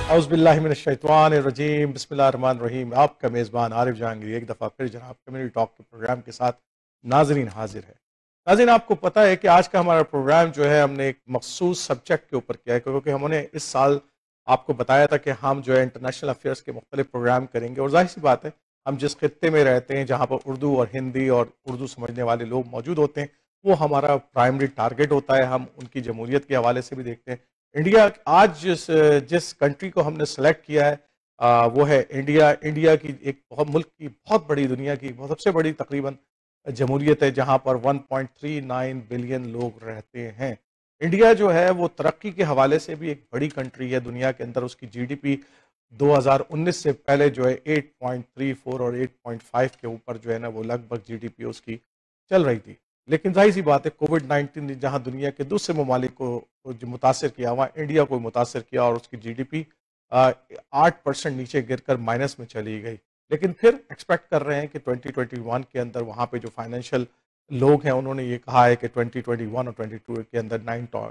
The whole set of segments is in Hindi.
औज़ुबिल्लाहिमिनश्शैतानिर्रजीम बिस्मिल्लाहिर्रहमानिर्रहीम। आपका मेज़बान आरिफ जहांगीर एक दफ़ा फिर जनाब कम्युनिटी टॉक के प्रोग्राम के साथ नाजरीन हाजिर है। नाजरीन, आपको पता है कि आज का हमारा प्रोग्राम जो है हमने एक मखसूस सब्जेक्ट के ऊपर किया है, क्योंकि हमने इस साल आपको बताया था कि हम जो है इंटरनेशनल अफेयर्स के मुख्तलिफ प्रोग्राम करेंगे। और जाहिर सी बात है, हम जिस खत्ते में रहते हैं जहाँ पर उर्दू और हिंदी और उर्दू समझने वाले लोग मौजूद होते हैं, वो हमारा प्राइमरी टारगेट होता है। हम उनकी जमहूरियत के हवाले से भी देखते हैं। इंडिया आज जिस जिस कंट्री को हमने सेलेक्ट किया है, वो है इंडिया। इंडिया की एक बहुत मुल्क की बहुत बड़ी, दुनिया की बहुत सबसे बड़ी तकरीबन जमहूरियत है, जहाँ पर 1.39 बिलियन लोग रहते हैं। इंडिया जो है वो तरक्की के हवाले से भी एक बड़ी कंट्री है दुनिया के अंदर। उसकी जीडीपी 2019 से पहले जो है 8.34 और 8.5 के ऊपर जो है ना, वो लगभग जीडीपी उसकी चल रही थी। लेकिन जाहिर सी बात है, कोविड-19 ने जहाँ दुनिया के दूसरे ममालिक को जो मुतासर किया, वहाँ इंडिया को मुतासर किया और उसकी जीडीपी 8% नीचे गिरकर माइनस में चली गई। लेकिन फिर एक्सपेक्ट कर रहे हैं कि 2021 के अंदर वहाँ पे जो फाइनेंशियल लोग हैं, उन्होंने ये कहा है कि 2021 और 22 के अंदर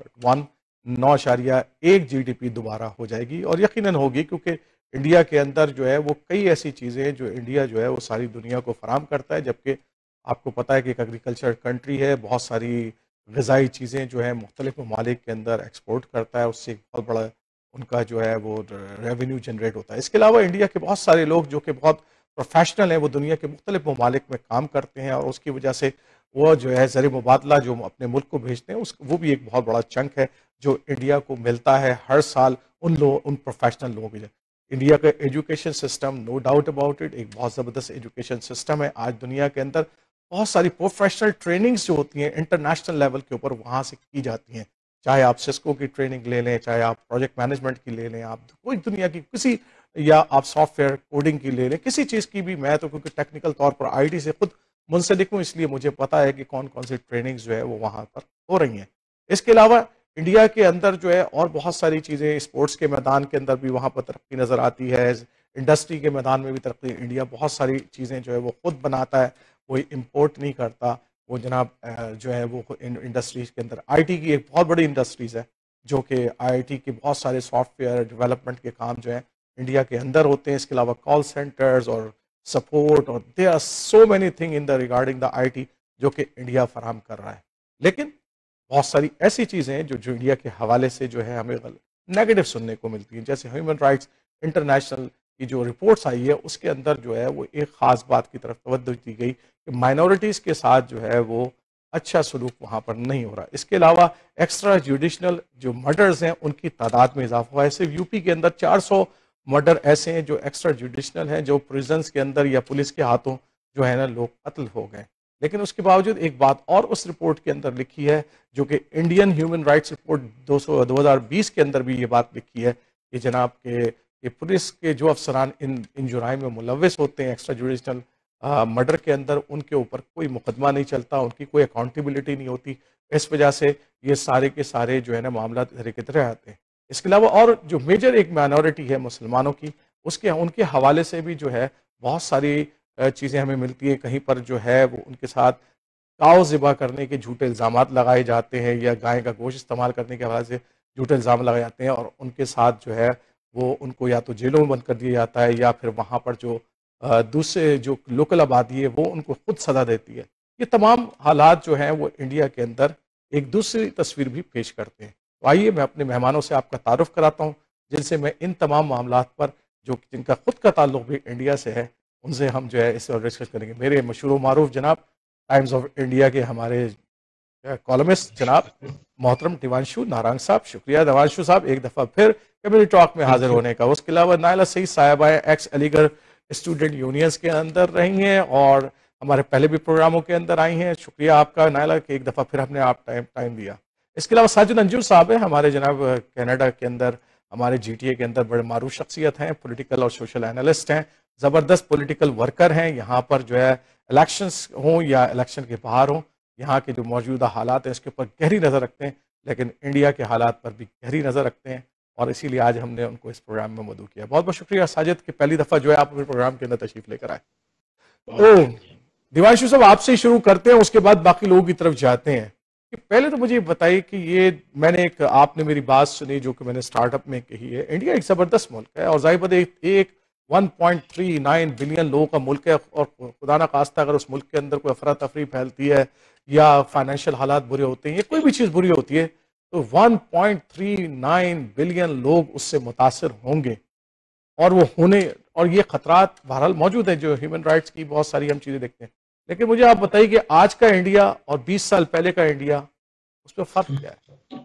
9.1 जीडीपी दोबारा हो जाएगी। और यकीनन होगी, क्योंकि इंडिया के अंदर जो है वो कई ऐसी चीज़ें हैं जो इंडिया जो है वो सारी दुनिया को फराम करता है। जबकि आपको पता है कि एक एग्रीकल्चर कंट्री है, बहुत सारी ग़िज़ाई चीज़ें जो है मुख्तलिफ ममालिक के अंदर एक्सपोर्ट करता है, उससे एक बहुत बड़ा उनका जो है वो रेवेन्यू जनरेट होता है। इसके अलावा इंडिया के बहुत सारे लोग जो कि बहुत प्रोफेशनल हैं, वो दुनिया के मुख्तलिफ ममालिक में काम करते हैं, और उसकी वजह से वो जो है ज़र मुबादला जो अपने मुल्क को भेजते हैं, उस वो भी एक बहुत बड़ा चंक है जो इंडिया को मिलता है हर साल उन प्रोफेशनल लोगों की। इंडिया का education system, no doubt about it, एक बहुत ज़बरदस्त एजुकेशन सिस्टम है। आज दुनिया के अंदर बहुत सारी प्रोफेशनल ट्रेनिंग्स जो होती हैं इंटरनेशनल लेवल के ऊपर, वहाँ से की जाती हैं। चाहे आप सिस्को की ट्रेनिंग ले लें, चाहे आप प्रोजेक्ट मैनेजमेंट की ले लें, आप कोई दुनिया की किसी, या आप सॉफ्टवेयर कोडिंग की ले लें, किसी चीज़ की भी। मैं तो क्योंकि टेक्निकल तौर पर आईटी से खुद मुंसलिक हूँ, इसलिए मुझे पता है कि कौन कौन सी ट्रेनिंग्स जो है वो वहाँ पर हो रही हैं। इसके अलावा इंडिया के अंदर जो है और बहुत सारी चीज़ें, स्पोर्ट्स के मैदान के अंदर भी वहाँ पर तरक्की नज़र आती है। इंडस्ट्री के मैदान में भी तरक्की, इंडिया बहुत सारी चीज़ें जो है वो खुद बनाता है, कोई इम्पोर्ट नहीं करता। वो जनाब जो है वो इंडस्ट्रीज़ के अंदर आईटी की एक बहुत बड़ी इंडस्ट्रीज़ है, जो कि आईटी के बहुत सारे सॉफ्टवेयर डेवलपमेंट के काम जो है इंडिया के अंदर होते हैं। इसके अलावा कॉल सेंटर्स और सपोर्ट, और there are so many thing in the regarding the IT जो कि इंडिया फराहम कर रहा है। लेकिन बहुत सारी ऐसी चीज़ें हैं जो इंडिया के हवाले से जो है हमें नेगेटिव सुनने को मिलती हैं। जैसे ह्यूमन राइट्स इंटरनेशनल की जो रिपोर्ट्स आई है, उसके अंदर जो है वो एक ख़ास बात की तरफ तवज्जो दी गई कि माइनॉरिटीज़ के साथ जो है वो अच्छा सलूक वहाँ पर नहीं हो रहा। इसके अलावा एक्स्ट्रा जुडिशनल जो मर्डर्स हैं, उनकी तादाद में इजाफा हुआ है। सिर्फ यूपी के अंदर 400 मर्डर ऐसे हैं जो एक्स्ट्रा जुडिशनल हैं, जो प्रिजन्स के अंदर या पुलिस के हाथों जो है ना लोग कत्ल हो गए। लेकिन उसके बावजूद एक बात और उस रिपोर्ट के अंदर लिखी है, जो कि इंडियन ह्यूमन राइट्स रिपोर्ट 2020 के अंदर भी ये बात लिखी है कि जनाब के पुलिस के जो अफसरान इन जुराइम में मुलव्वस होते हैं, एक्स्ट्रा जुडिशनल मर्डर के अंदर, उनके ऊपर कोई मुकदमा नहीं चलता, उनकी कोई अकाउंटेबिलिटी नहीं होती। इस वजह से ये सारे के सारे जो है ना मामला इधर की तरह आते हैं। इसके अलावा और जो मेजर एक माइनॉरिटी है मुसलमानों की, उसके उनके हवाले से भी जो है बहुत सारी चीज़ें हमें मिलती हैं। कहीं पर जो है वो उनके साथ काऊ ज़िबा करने के झूठे इल्ज़ामात लगाए जाते हैं, या गाय का गोश्त इस्तेमाल करने के हवाले से झूठे इल्ज़ाम लगाए जाते हैं, और उनके साथ जो है वो उनको या तो जेलों में बंद कर दिया जाता है, या फिर वहाँ पर जो दूसरे जो लोकल आबादी है वो उनको खुद सज़ा देती है। ये तमाम हालात जो हैं वो इंडिया के अंदर एक दूसरी तस्वीर भी पेश करते हैं। तो आइए मैं अपने मेहमानों से आपका तारुफ कराता हूँ, जिनसे मैं इन तमाम मामलात पर, जो जिनका खुद का ताल्लुक भी इंडिया से है, उनसे हम जो है इस पर डिस्कस करेंगे। मेरे मशहूर मारूफ जनाब टाइम्स ऑफ इंडिया के हमारे कॉलमिस्ट जनाब मोहतरम दिवांशु नारंग साहब, शुक्रिया दिवांशु साहब एक दफ़ा फिर कम्युनिटी टॉक में हाजिर होने का। उसके अलावा नायला सईद साहिबा एक्स अलीगढ़ स्टूडेंट यूनियंस के अंदर रही हैं और हमारे पहले भी प्रोग्रामों के अंदर आई हैं। शुक्रिया आपका नायला कि एक दफ़ा फिर हमने आप टाइम दिया। इसके अलावा साजिद अंजुम साहब है हमारे जनाब कनाडा के अंदर, हमारे जीटीए के अंदर बड़े मारूफ शख्सियत हैं, पॉलिटिकल और सोशल एनालिस्ट हैं, ज़बरदस्त पॉलिटिकल वर्कर हैं। यहाँ पर जो है इलेक्शंस हों या इलेक्शन के बाहर हों, यहाँ के जो मौजूदा हालात हैं इसके ऊपर गहरी नज़र रखते हैं, लेकिन इंडिया के हालात पर भी गहरी नज़र रखते हैं, और इसीलिए आज हमने उनको इस प्रोग्राम में मदऊ किया। बहुत बहुत शुक्रिया साजिद कि पहली दफ़ा जो है आप अपने प्रोग्राम के अंदर तशरीफ लेकर आए। तो दिवांशु साहब आपसे ही शुरू करते हैं, उसके बाद बाकी लोगों की तरफ जाते हैं। कि पहले तो मुझे ये बताइए कि ये मैंने एक आपने मेरी बात सुनी जो कि मैंने स्टार्टअप में कही है, इंडिया एक जबरदस्त मुल्क है और जाहिर बात है एक 1.39 बिलियन लोगों का मुल्क है और खुदा ना खास्ता अगर उस मुल्क के अंदर कोई अफरा तफरी फैलती है या फाइनेंशियल हालात बुरे होते हैं या कोई भी चीज़ बुरी होती है तो 1.39 बिलियन लोग उससे मुतासर होंगे और वो होने और ये खतरात बहरहाल मौजूद है जो ह्यूमन राइट्स की बहुत सारी हम चीज़ें देखते हैं। लेकिन मुझे आप बताइए कि आज का इंडिया और 20 साल पहले का इंडिया उसमें फर्क क्या है?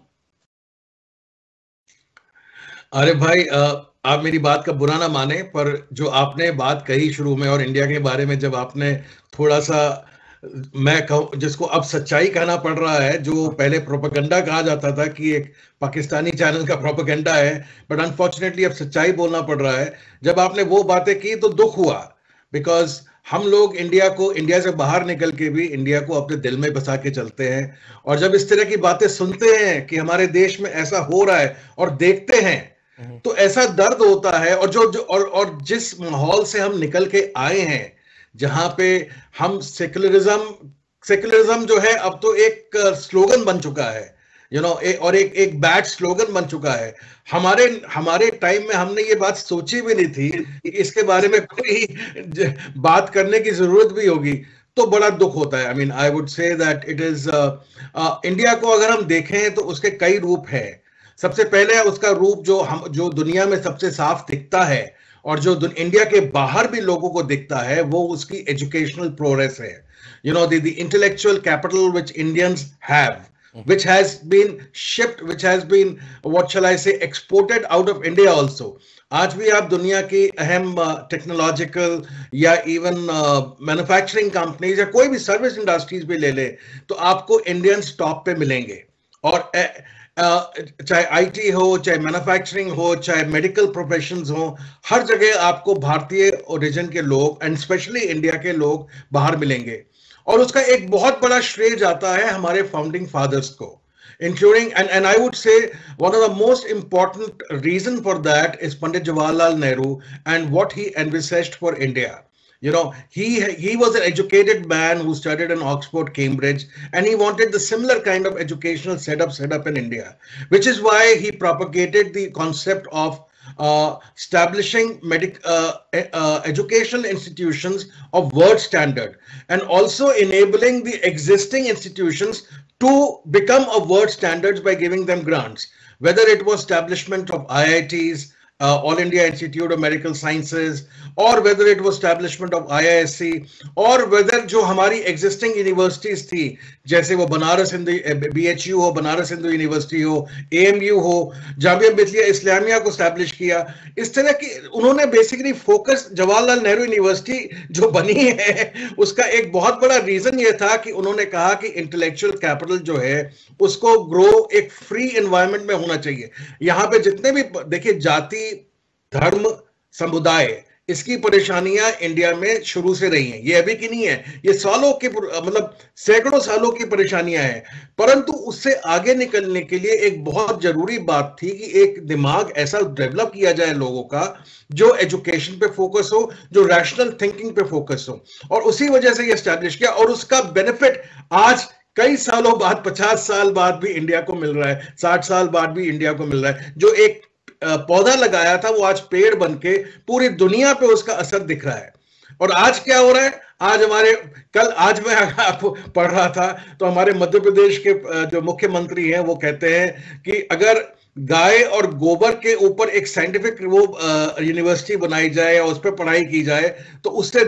अरे भाई, आप मेरी बात का बुरा ना माने, पर जो आपने बात कही शुरू में और इंडिया के बारे में जब आपने थोड़ा सा, मैं कहूँ जिसको अब सच्चाई कहना पड़ रहा है, जो पहले प्रोपेगेंडा कहा जाता था कि एक पाकिस्तानी चैनल का प्रोपेगेंडा है, बट अनफॉर्चुनेटली अब सच्चाई बोलना पड़ रहा है। जब आपने वो बातें की तो दुख हुआ, बिकॉज हम लोग इंडिया से बाहर निकल के भी इंडिया को अपने दिल में बसा के चलते हैं, और जब इस तरह की बातें सुनते हैं कि हमारे देश में ऐसा हो रहा है और देखते हैं तो ऐसा दर्द होता है। और और जिस माहौल से हम निकल के आए हैं, जहां पे हम सेकुलरिज्म जो है अब तो एक स्लोगन बन चुका है, और एक बैड स्लोगन बन चुका है। हमारे हमारे टाइम में हमने ये बात सोची भी नहीं थी कि इसके बारे में कोई बात करने की जरूरत भी होगी। तो बड़ा दुख होता है। I mean, I would say that it is India को अगर हम देखें तो उसके कई रूप हैं। सबसे पहले उसका रूप जो दुनिया में सबसे साफ दिखता है और जो इंडिया के बाहर भी लोगों को दिखता है, वो उसकी एजुकेशनल प्रोग्रेस है। The intellectual capital which Indians have, which has been shipped, which has been, what shall I say, exported out of India also. आज भी आप दुनिया की अहम टेक्नोलॉजिकल या इवन मैन्युफैक्चरिंग कंपनीज या कोई भी सर्विस इंडस्ट्रीज भी ले ले तो आपको इंडियंस टॉप पे मिलेंगे। और चाहे आईटी हो, चाहे मैन्युफैक्चरिंग हो, चाहे मेडिकल प्रोफेशंस हो, हर जगह आपको भारतीय ओरिजिन के लोग एंड स्पेशली इंडिया के लोग बाहर मिलेंगे। और उसका एक बहुत बड़ा श्रेय जाता है हमारे फाउंडिंग फादर्स को, including, and I would say one of the most important reason for that is Pandit Jawaharlal Nehru and what he envisaged for India. He was an educated man who studied in Oxford, Cambridge, and he wanted the similar kind of educational setup in India, which is why he propagated the concept of establishing educational institutions of world standard, and also enabling the existing institutions to become of world standards by giving them grants, whether it was establishment of IITs, All India Institute of Medical Sciences, or whether it was establishment of IISc, or whether जो हमारी existing universities थी, जैसे वो बनारस हिंदू BHU हो, बनारस हिंदू यूनिवर्सिटी हो, AMU हो, जामिया मिलिया इस्लामिया को establish किया। इस तरह की उन्होंने basically focus, Jawaharlal Nehru university जो बनी है उसका एक बहुत बड़ा रीजन ये था कि उन्होंने कहा कि इंटेलेक्चुअल कैपिटल जो है उसको ग्रो एक फ्री एनवायरनमेंट में होना चाहिए। यहाँ पे जितने भी देखिए जाति, धर्म, समुदाय, इसकी परेशानियां इंडिया में शुरू से रही हैं, ये अभी की नहीं है, ये सालों की, मतलब सैकड़ों सालों की परेशानियां हैं। परंतु उससे आगे निकलने के लिए एक बहुत जरूरी बात थी कि एक दिमाग ऐसा डेवलप किया जाए लोगों का जो एजुकेशन पे फोकस हो, जो रैशनल थिंकिंग पे फोकस हो, और उसी वजह से ये एस्टैब्लिश किया। और उसका बेनिफिट आज कई सालों बाद, 50 साल बाद भी इंडिया को मिल रहा है, 60 साल बाद भी इंडिया को मिल रहा है। जो एक पौधा लगाया था वो आज पेड़ बनके पूरी दुनिया पे उसका असर दिख रहा है। और आज क्या हो रहा है, आज मैं आपको पढ़ रहा था तो हमारे मध्य प्रदेश के जो मुख्यमंत्री हैं वो कहते हैं कि अगर गाय और गोबर के ऊपर एक साइंटिफिक वो यूनिवर्सिटी बनाई जाए और उस पर पढ़ाई की जाए तो उससे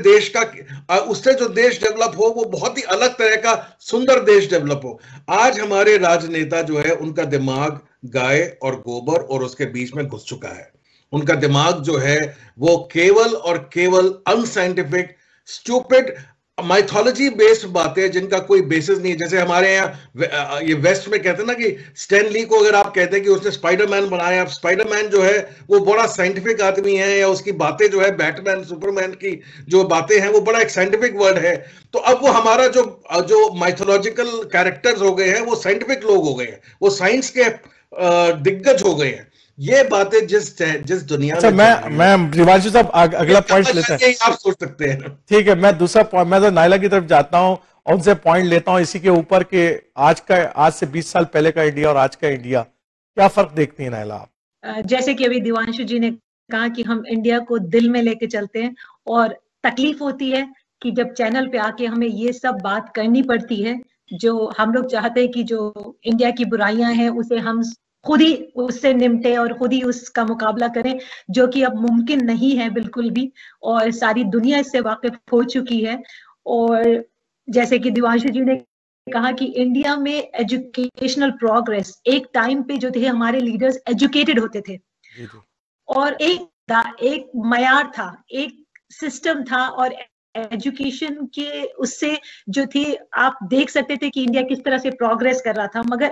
जो देश डेवलप हो वो बहुत ही अलग तरह का सुंदर देश डेवलप हो। आज हमारे राजनेता जो है उनका दिमाग गाय और गोबर और उसके बीच में घुस चुका है। उनका दिमाग जो है वो केवल और केवल अनसाइंटिफिक, स्टूपिड, माइथोलॉजी बेस्ड बातें जिनका कोई बेसिस नहीं है। जैसे हमारे यहाँ ये वेस्ट में कहते हैं ना कि स्टैन ली को अगर आप कहते हैं कि उसने स्पाइडरमैन बनाया, स्पाइडरमैन जो है वो बड़ा साइंटिफिक आदमी है, या उसकी बातें जो है बैटमैन, सुपरमैन की जो बातें हैं वो बड़ा एक साइंटिफिक वर्ड है। तो अब वो हमारा जो माइथोलॉजिकल कैरेक्टर्स हो गए हैं वो साइंटिफिक लोग हो गए हैं, वो साइंस के दिग्गज हो गए हैं। ये बातें जिस दुनिया अच्छा, मैं रिवांशु साहब अगला पॉइंट लेते हैं, आप सोच सकते हैं। ठीक है, मैं दूसरा पॉइंट, मैं तो नायला की तरफ जाता हूं उनसे पॉइंट लेता हूँ इसी के ऊपर के आज से 20 साल पहले का इंडिया और आज का इंडिया, क्या फर्क देखती हैं नायला आप? जैसे कि अभी दिवांशु जी ने कहा कि हम इंडिया को दिल में लेके चलते हैं, और तकलीफ होती है कि जब चैनल पे आके हमें ये सब बात करनी पड़ती है, जो हम लोग चाहते हैं कि जो इंडिया की बुराइयां हैं उसे हम खुद ही उससे निपटे और खुद ही उसका मुकाबला करें, जो कि अब मुमकिन नहीं है बिल्कुल भी, और सारी दुनिया इससे वाकिफ हो चुकी है। और जैसे कि दिवांशु जी ने कहा कि इंडिया में एजुकेशनल प्रोग्रेस, एक टाइम पे जो थे हमारे लीडर्स एजुकेटेड होते थे, जी जी। और एक मयार था, एक सिस्टम था, और एजुकेशन के उससे जो थी आप देख सकते थे कि इंडिया किस तरह से प्रोग्रेस कर रहा था। मगर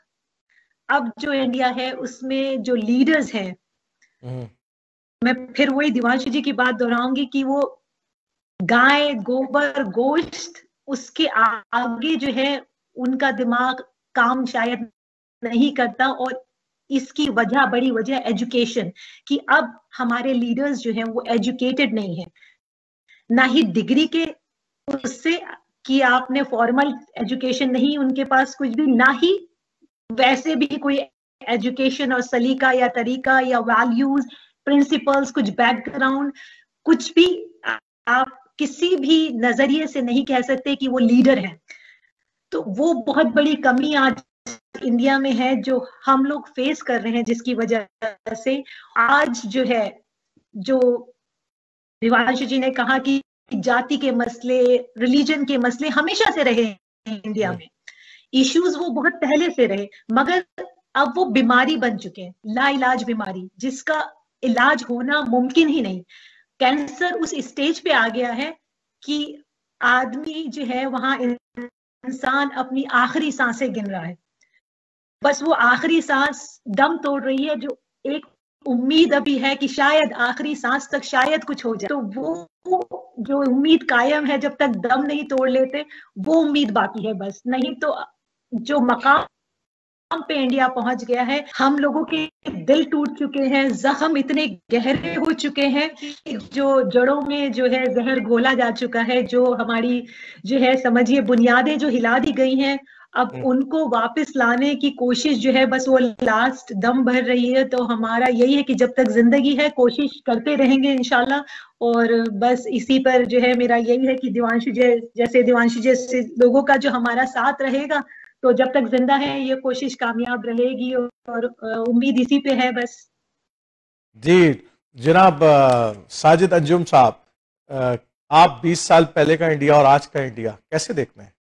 अब जो इंडिया है उसमें जो लीडर्स हैं, मैं फिर वही दिवांशु जी की बात दोहराऊंगी कि वो गाय गोबर गोश्त उसके आगे जो है उनका दिमाग काम शायद नहीं करता, और इसकी बड़ी वजह एजुकेशन, कि अब हमारे लीडर्स जो हैं वो एजुकेटेड नहीं है, ना ही डिग्री के उससे कि आपने फॉर्मल एजुकेशन नहीं उनके पास कुछ भी, ना ही वैसे भी कोई एजुकेशन और सलीका या तरीका या वैल्यूज प्रिंसिपल्स, कुछ बैकग्राउंड, कुछ भी आप किसी भी नजरिए से नहीं कह सकते कि वो लीडर है। तो वो बहुत बड़ी कमी आज इंडिया में है जो हम लोग फेस कर रहे हैं, जिसकी वजह से आज जो है, जो दिवांशु जी ने कहा कि जाति के मसले, रिलीजन के मसले हमेशा से रहे हैं इंडिया में, इश्यूज वो बहुत पहले से रहे, मगर अब वो बीमारी बन चुके हैं, लाइलाज बीमारी, जिसका इलाज होना मुमकिन ही नहीं। कैंसर उस स्टेज पे आ गया है कि आदमी जो है वहां इंसान अपनी आखिरी सांसें गिन रहा है, बस वो आखिरी सांस दम तोड़ रही है, जो एक उम्मीद अभी है कि शायद आखिरी सांस तक शायद कुछ हो जाए। तो वो जो उम्मीद कायम है, जब तक दम नहीं तोड़ लेते वो उम्मीद बाकी है बस। नहीं तो जो मकाम पे इंडिया पहुंच गया है, हम लोगों के दिल टूट चुके हैं, जख्म इतने गहरे हो चुके हैं कि जो जड़ों में जो है जहर घोला जा चुका है, जो हमारी जो है समझिए बुनियादें जो हिला दी गई हैं, अब उनको वापस लाने की कोशिश जो है बस वो लास्ट दम भर रही है। तो हमारा यही है कि जब तक जिंदगी है कोशिश करते रहेंगे इंशाल्लाह, और बस इसी पर जो है मेरा यही है कि दिवांशु जैसे लोगों का जो हमारा साथ रहेगा, तो जब तक जिंदा है ये कोशिश कामयाब रहेगी, और उम्मीद इसी पे है बस। जी जनाब साजिद अंजुम साहब, आप 20 साल पहले का इंडिया और आज का इंडिया कैसे देखते हैं?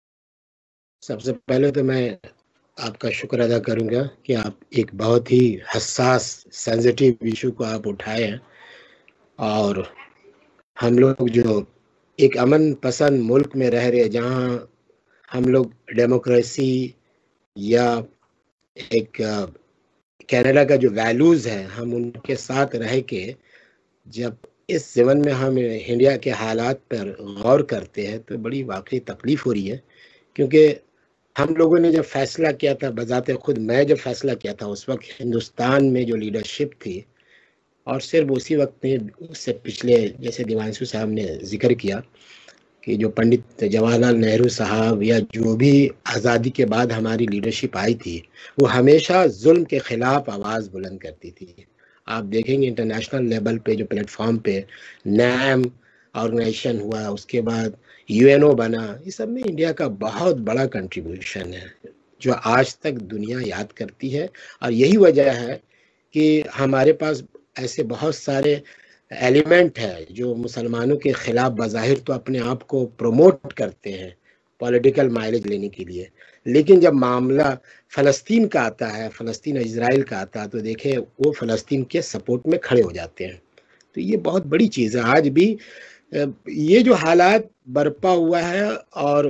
सबसे पहले तो मैं आपका शुक्र अदा करूंगा कि आप एक बहुत ही हसास सेंसिटिव इशू को आप उठाए हैं, और हम लोग जो एक अमन पसंद मुल्क में रह रहे हैं, जहां हम लोग डेमोक्रेसी या एक कनाडा का जो वैल्यूज़ है, हम उनके साथ रह के जब इस जीवन में हम इंडिया के हालात पर गौर करते हैं तो बड़ी वाकई तकलीफ़ हो रही है। क्योंकि हम लोगों ने जब फैसला किया था, बजाते खुद मैं जब फैसला किया था, उस वक्त हिंदुस्तान में जो लीडरशिप थी, और सिर्फ उसी वक्त में उससे पिछले, जैसे दिवांशु साहब ने जिक्र किया कि जो पंडित जवाहरलाल नेहरू साहब या जो भी आज़ादी के बाद हमारी लीडरशिप आई थी, वो हमेशा जुल्म के ख़िलाफ़ आवाज़ बुलंद करती थी। आप देखेंगे इंटरनेशनल लेवल पे जो प्लेटफॉर्म पे नैम ऑर्गेनाइजेशन हुआ, उसके बाद यूएनओ बना, इस सब में इंडिया का बहुत बड़ा कंट्रीब्यूशन है जो आज तक दुनिया याद करती है। और यही वजह है कि हमारे पास ऐसे बहुत सारे एलिमेंट है जो मुसलमानों के खिलाफ बज़ाहिर तो अपने आप को प्रमोट करते हैं पॉलिटिकल माइलेज लेने के लिए, लेकिन जब मामला फ़लस्तीन का आता है, फ़लस्तीन इजराइल का आता है, तो देखें वो फ़लस्तीन के सपोर्ट में खड़े हो जाते हैं। तो ये बहुत बड़ी चीज़ है। आज भी ये जो हालात बरपा हुआ है और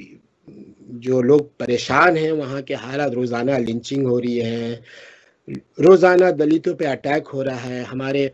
जो लोग परेशान हैं, वहाँ के हालात, रोज़ाना लिंचिंग हो रही है, रोज़ाना दलितों पे अटैक हो रहा है, हमारे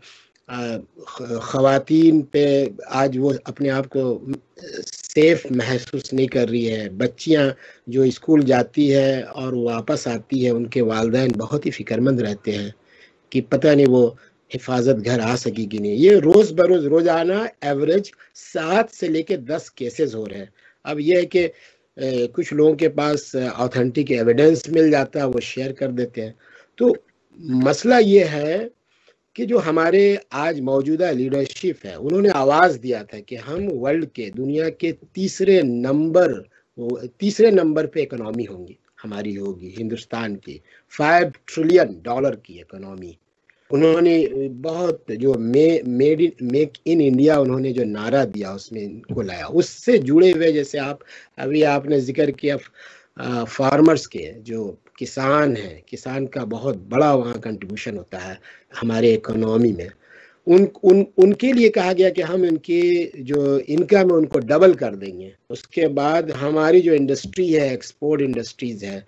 ख़वातीन पे आज वो अपने आप को सेफ महसूस नहीं कर रही है। बच्चियां जो स्कूल जाती है और वापस आती है, उनके वालिदैन बहुत ही फ़िक्रमंद रहते हैं कि पता नहीं वो हिफाजत घर आ सकेगी नहीं। ये रोज़ बरोज़ रोज़ाना एवरेज 7 से लेकर 10 केसेस हो रहे हैं। अब यह है कि कुछ लोगों के पास ऑथेंटिक एविडेंस मिल जाता है, वो शेयर कर देते हैं। तो मसला ये है कि जो हमारे आज मौजूदा लीडरशिप है, उन्होंने आवाज दिया था कि हम वर्ल्ड के, दुनिया के तीसरे नंबर पे इकोनॉमी होंगी, हमारी होगी हिंदुस्तान की, $5 ट्रिलियन की इकोनॉमी। उन्होंने बहुत जो मेक इन इंडिया उन्होंने जो नारा दिया उसमें इनको लाया। उससे जुड़े हुए, जैसे आपने जिक्र किया फार्मर्स के, जो किसान हैं, किसान का बहुत बड़ा वहाँ कंट्रीब्यूशन होता है हमारे इकोनॉमी में। उनके लिए कहा गया कि हम इनके जो इनकम है उनको डबल कर देंगे। उसके बाद हमारी जो इंडस्ट्री है, एक्सपोर्ट इंडस्ट्रीज है,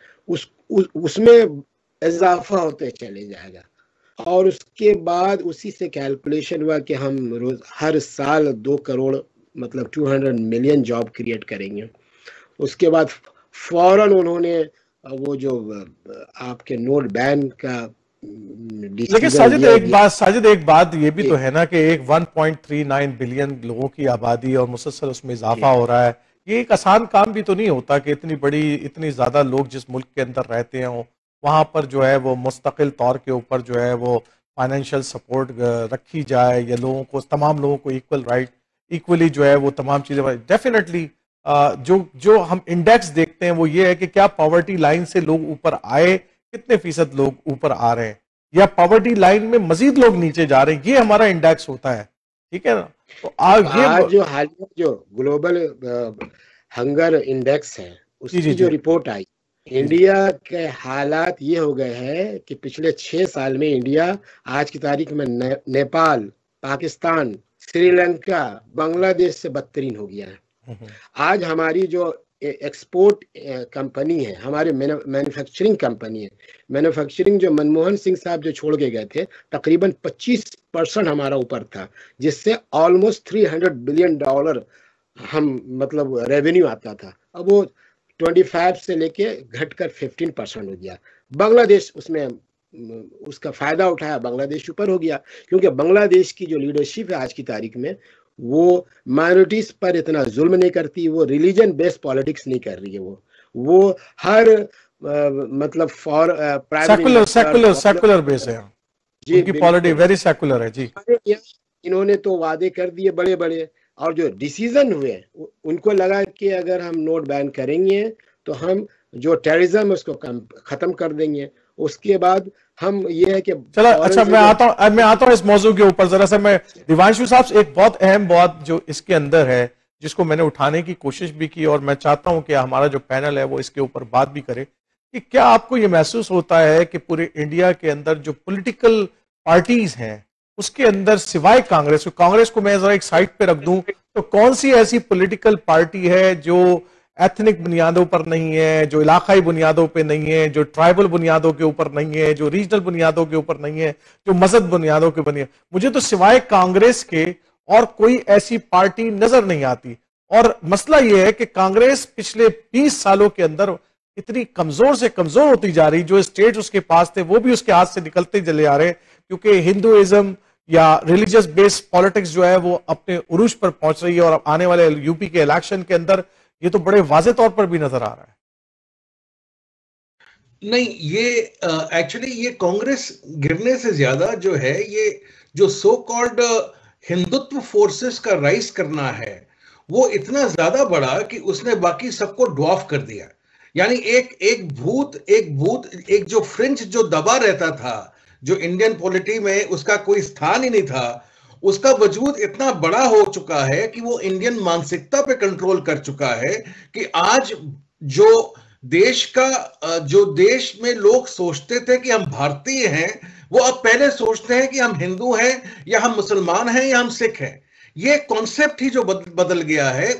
उसमें इजाफा होते चले जाएगा। और उसके बाद उसी से कैलकुलेशन हुआ कि हम हर साल 2 करोड़ मतलब 200 मिलियन जॉब क्रिएट करेंगे। उसके बाद फौरन उन्होंने वो जो आपके नोट बैन का लेकिन साजिद एक बात ये भी तो है ना कि एक 1.39 बिलियन लोगों की आबादी और मुसलसल उसमें इजाफा हो रहा है। ये एक आसान काम भी तो नहीं होता कि इतनी ज्यादा लोग जिस मुल्क के अंदर रहते हैं वहां पर जो है वो मुस्तकिल तौर के ऊपर जो है वो फाइनेंशियल सपोर्ट रखी जाए, या तमाम लोगों को इक्वली जो है वो तमाम चीजें। डेफिनेटली जो हम इंडेक्स देखते हैं वो ये है कि क्या पॉवर्टी लाइन से लोग ऊपर आए, कितने फीसद लोग ऊपर आ रहे हैं, या पॉवर्टी लाइन में मजीद लोग नीचे जा रहे हैं, ये हमारा इंडेक्स होता है। ठीक है ना? तो आज जो हालिया जो ग्लोबल हंगर इंडेक्स है उसकी जो रिपोर्ट आई, इंडिया के हालात ये हो गए हैं कि पिछले 6 साल में इंडिया आज की तारीख में नेपाल, पाकिस्तान, श्रीलंका, बांग्लादेश से बदतरीन हो गया है। आज हमारी जो एक्सपोर्ट कंपनी है, हमारे मैन्युफैक्चरिंग कंपनी है, मैन्युफैक्चरिंग जो मनमोहन सिंह साहब जो छोड़ के गए थे, तकरीबन 25% हमारा ऊपर था, जिससे ऑलमोस्ट $300 बिलियन हम मतलब रेवेन्यू आता था। अब वो 25 से लेके घटकर 15% हो गया। बांग्लादेश उसमें उसका फायदा उठाया, बांग्लादेश ऊपर हो गया, क्योंकि बांग्लादेश की जो लीडरशिप है आज की तारीख में वो माइनॉरिटीज पर इतना जुल्म नहीं करती, वो रिलीजन बेस्ड पॉलिटिक्स नहीं कर रही है। वो हर मतलब फॉर सेकुलर बेस है जी, उनकी पॉलिटिक्स वेरी सेकुलर है जी। इन्होंने तो वादे कर दिए बड़े बड़े, और जो डिसीजन हुए उनको लगा कि अगर हम नोट बैन करेंगे तो हम जो टेररिज्म है उसको खत्म कर देंगे। उसके बाद हम ये है कि चलो अच्छा, मैं आता हूं इस मौजू के ऊपर जरा सा। मैं दिवांशु साहब एक बहुत अहम बात जो इसके अंदर है, जिसको मैंने उठाने की कोशिश भी की, और मैं चाहता हूं कि हमारा जो पैनल है वो इसके ऊपर बात भी करे, कि क्या आपको ये महसूस होता है कि पूरे इंडिया के अंदर जो पॉलिटिकल पार्टीज हैं उसके अंदर सिवाय कांग्रेस को मैं जरा एक साइड पे रख दूं, तो कौन सी ऐसी पॉलिटिकल पार्टी है जो एथनिक बुनियादों पर नहीं है, जो इलाकाई बुनियादों पे नहीं है, जो ट्राइबल बुनियादों के ऊपर नहीं है, जो रीजनल बुनियादों के ऊपर नहीं है, जो मजहब बुनियादों के बनी है? मुझे तो सिवाय कांग्रेस के और कोई ऐसी पार्टी नजर नहीं आती। और मसला यह है कि कांग्रेस पिछले 20 सालों के अंदर इतनी कमजोर से कमजोर होती जा रही, जो स्टेट उसके पास थे वो भी उसके हाथ से निकलते चले आ रहे, क्योंकि हिंदुइज्म या रिलीजियस बेस्ड पॉलिटिक्स जो है वो अपने उरूज पर पहुंच रही है। और आने वाले यूपी के इलेक्शन के अंदर ये तो बड़े वाज़े तौर पर भी नजर आ रहा है। नहीं, ये एक्चुअली ये कांग्रेस गिरने से ज्यादा जो है, ये जो सो कॉल्ड हिंदुत्व फोर्सेस का राइज करना है वो इतना ज्यादा बड़ा कि उसने बाकी सबको ड्वार्फ कर दिया। यानी एक भूत एक जो फ्रिंज जो दबा रहता था, जो इंडियन पॉलिटी में उसका कोई स्थान ही नहीं था, उसका वजूद इतना बड़ा हो चुका है कि वो इंडियन मानसिकता पे कंट्रोल कर चुका है कि आज जो देश में लोग सोचते थे कि हम भारतीय हैं, वो अब पहले सोचते हैं कि हम हिंदू हैं या हम मुसलमान हैं या हम सिख हैं। ये कॉन्सेप्ट ही जो बदल गया है,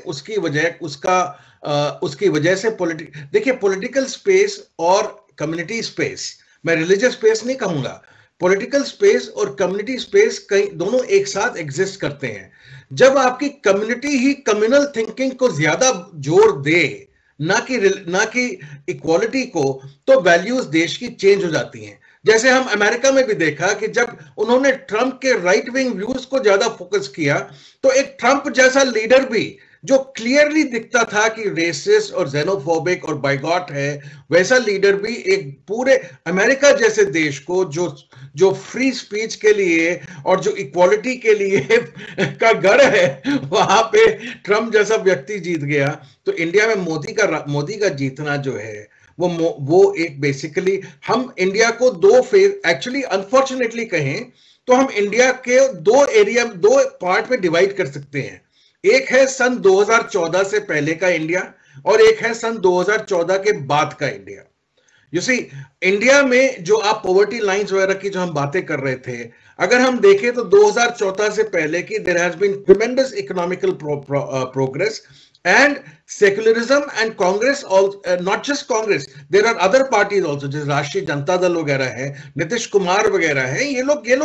उसकी वजह से देखिए पॉलिटिकल स्पेस और कम्युनिटी स्पेस, मैं रिलीजियस स्पेस नहीं कहूंगा, पॉलिटिकल स्पेस और कम्युनिटी स्पेस दोनों एक साथ एग्जिस्ट करते हैं। जब आपकी कम्युनिटी ही कम्युनल थिंकिंग को ज्यादा जोर दे, ना कि इक्वालिटी को, तो वैल्यूज देश की चेंज हो जाती हैं। जैसे हम अमेरिका में भी देखा कि जब उन्होंने ट्रंप के राइट विंग व्यूज को ज्यादा फोकस किया, तो एक ट्रंप जैसा लीडर भी जो क्लियरली दिखता था कि रेसिस्ट और जेनोफोबिक और बाइगॉट है, वैसा लीडर भी एक पूरे अमेरिका जैसे देश को जो फ्री स्पीच के लिए और जो इक्वालिटी के लिए का घर है, वहां पे ट्रम्प जैसा व्यक्ति जीत गया। तो इंडिया में मोदी का जीतना जो है वो एक बेसिकली हम इंडिया को दो फेज, एक्चुअली अनफॉर्चुनेटली कहें तो हम इंडिया के दो पार्ट में डिवाइड कर सकते हैं। एक है सन 2014 से पहले का इंडिया और एक है सन 2014 के बाद का इंडिया। यू सी, इंडिया में जो आप पॉवर्टी लाइंस वगैरह की जो हम बातें कर रहे थे, अगर हम देखें तो 2014 से पहले की there has been tremendous economical progress and secularism and Congress, not just Congress, there are other parties also, जैसे राष्ट्रीय जनता दल वगैरह है, नीतीश कुमार वगैरह है, ये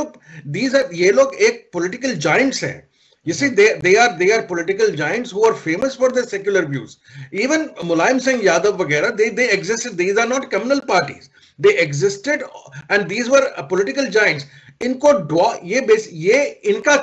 लोग एक political giants हैं। You see, they are political giants who are famous for their secular views. Even Mulayam Singh Yadav वगैरह, they existed. These are not communal parties. They existed, and these were political giants. इनको ये इनका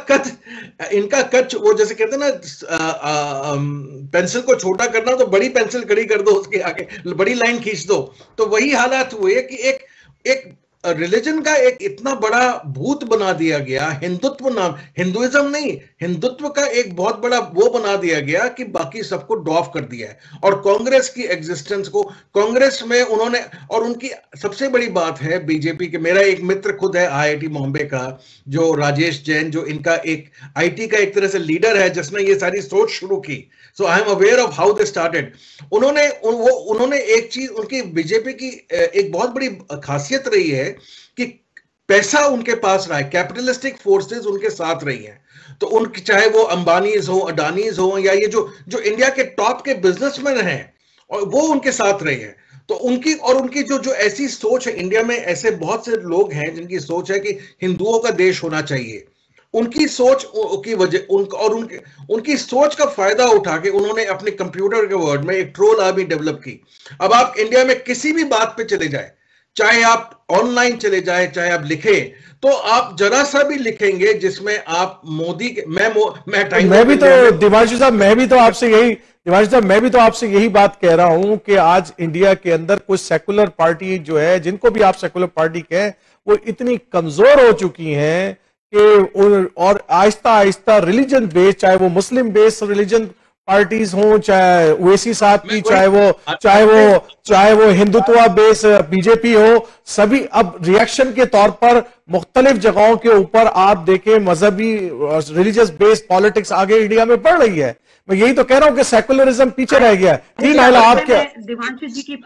कच वो जैसे कहते हैं ना, पेंसिल को छोटा करना तो बड़ी पेंसिल खड़ी कर दो, उसके आगे बड़ी लाइन खींच दो। तो वही हालात हुए कि एक रिलीजन का एक इतना बड़ा भूत बना दिया गया, हिंदुइज्म नहीं, हिंदुत्व का एक बहुत बड़ा वो बना दिया गया कि बाकी सबको डॉफ कर दिया है। और कांग्रेस की एग्जिस्टेंस को, कांग्रेस में उन्होंने, और उनकी सबसे बड़ी बात है बीजेपी के, मेरा एक मित्र खुद है IIT बॉम्बे का, जो राजेश जैन, जो इनका एक IT का एक तरह से लीडर है, जिसने ये सारी सोच शुरू की। So I am aware of how they started. उन्होंने एक चीज, उनकी बीजेपी की एक बहुत बड़ी खासियत रही है कि पैसा उनके पास रहा है, कैपिटलिस्टिक फोर्सेस उनके साथ रही हैं। तो उनकी, चाहे वो अंबानीज हो, अडानीज हो, या ये जो इंडिया के टॉप के बिजनेसमैन हैं, और वो उनके साथ रहे हैं। तो उनकी जो ऐसी सोच है, इंडिया में ऐसे बहुत से लोग हैं जिनकी सोच है कि हिंदुओं का देश होना चाहिए। उनकी सोच की वजह उनकी सोच का फायदा उठा के उन्होंने अपने कंप्यूटर के वर्ड में एक ट्रोल आर्मी डेवलप की। अब आप इंडिया में किसी भी बात पे चले जाए, चाहे आप ऑनलाइन चले जाए, चाहे आप लिखें, तो आप जरा सा भी लिखेंगे जिसमें आप मोदी के, मैं भी तो दिवांशु साहब, मैं भी तो आपसे यही बात कह रहा हूं कि आज इंडिया के अंदर कुछ सेकुलर पार्टी जो है, जिनको भी आप सेकुलर पार्टी कहें, वो इतनी कमजोर हो चुकी हैं कि और आहिस्ता आहिस्ता रिलीजन बेस्ड, चाहे वो मुस्लिम बेस्ड रिलीजन पार्टीज हों, चाहे ओवैसी साहब की, चाहे वो हिंदुत्व बेस्ड बीजेपी हो, सभी अब रिएक्शन के तौर पर मुख्तलिफ जगहों के ऊपर आप देखें मजहबी रिलीजियस बेस्ड पॉलिटिक्स आगे इंडिया में बढ़ रही है। मैं यही तो कह रहा हूं कि सेकुलरिज्म पीछे रह गया है। जी आपके दिवांशु जी की,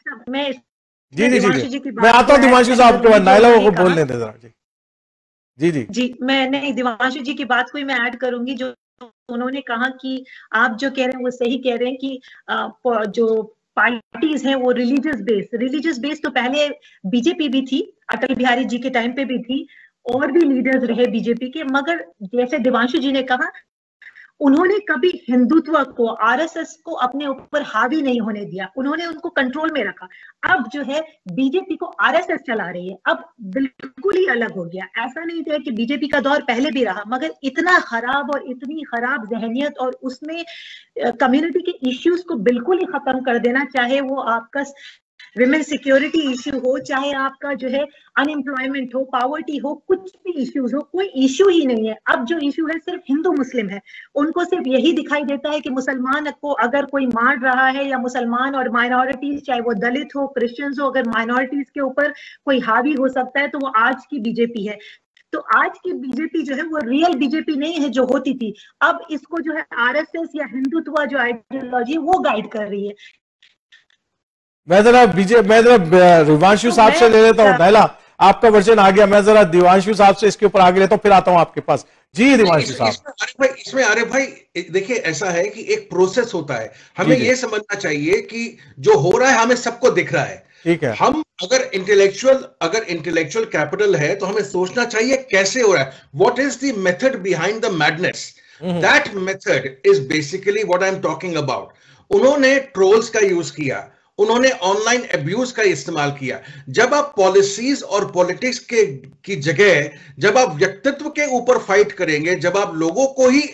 मैं आता हूं दिवांशु साहब के बाद, नायला को बोलने दे जरा। जी मैं दिवांशु जी की बात को ही मैं ऐड करूंगी। जो उन्होंने कहा कि आप जो कह रहे हैं वो सही कह रहे हैं कि जो पार्टीज हैं वो रिलीजियस बेस्ड तो पहले बीजेपी भी थी, अटल बिहारी जी के टाइम पे भी थी, और भी लीडर्स रहे बीजेपी के, मगर जैसे दिवांशु जी ने कहा, उन्होंने कभी हिंदुत्व को, RSS को अपने ऊपर हावी नहीं होने दिया, उन्होंने उनको कंट्रोल में रखा। अब जो है बीजेपी को RSS चला रही है, अब बिल्कुल ही अलग हो गया। ऐसा नहीं था कि बीजेपी का दौर पहले भी रहा, मगर इतना खराब और इतनी खराब जहनियत, और उसमें कम्युनिटी के इश्यूज को बिल्कुल ही खत्म कर देना, चाहे वो आपका विमेन सिक्योरिटी इश्यू हो, चाहे आपका जो है अनएम्प्लॉयमेंट हो, पॉवर्टी हो, कुछ भी इश्यूज हो, कोई इश्यू ही नहीं है। अब जो इश्यू है सिर्फ हिंदू मुस्लिम है। उनको सिर्फ यही दिखाई देता है कि मुसलमान को अगर कोई मार रहा है, या मुसलमान और माइनॉरिटीज, चाहे वो दलित हो, क्रिश्चियंस हो, अगर माइनॉरिटीज के ऊपर कोई हावी हो सकता है तो वो आज की बीजेपी है। तो आज की बीजेपी जो है वो रियल बीजेपी नहीं है जो होती थी। अब इसको जो है RSS या हिंदुत्व जो आइडियोलॉजी वो गाइड कर रही है। मैं जरा दिवांशु साहब से ले लेता हूँ। नायला, आपका वर्जन आ गया, मैं जरा दिवांशु साहब से इसके ऊपर आगे लेता हूँ, फिर आता हूँ आपके पास। जी दिवांशु साहब। इसमें आरिफ भाई देखिए, ऐसा है कि एक प्रोसेस होता है, हमें ये समझना चाहिए कि जो हो रहा है हमें सबको दिख रहा है। ठीक है, हम अगर इंटेलेक्चुअल कैपिटल है तो हमें सोचना चाहिए कैसे हो रहा है, what is the method behind the madness. That method is basically what I am talking about. उन्होंने ट्रोल्स का यूज किया, उन्होंने ऑनलाइन अब्यूज का इस्तेमाल किया। जब आप पॉलिसीज और पॉलिटिक्स की जगह जब आप व्यक्तित्व के ऊपर फाइट करेंगे, जब आप लोगों को ही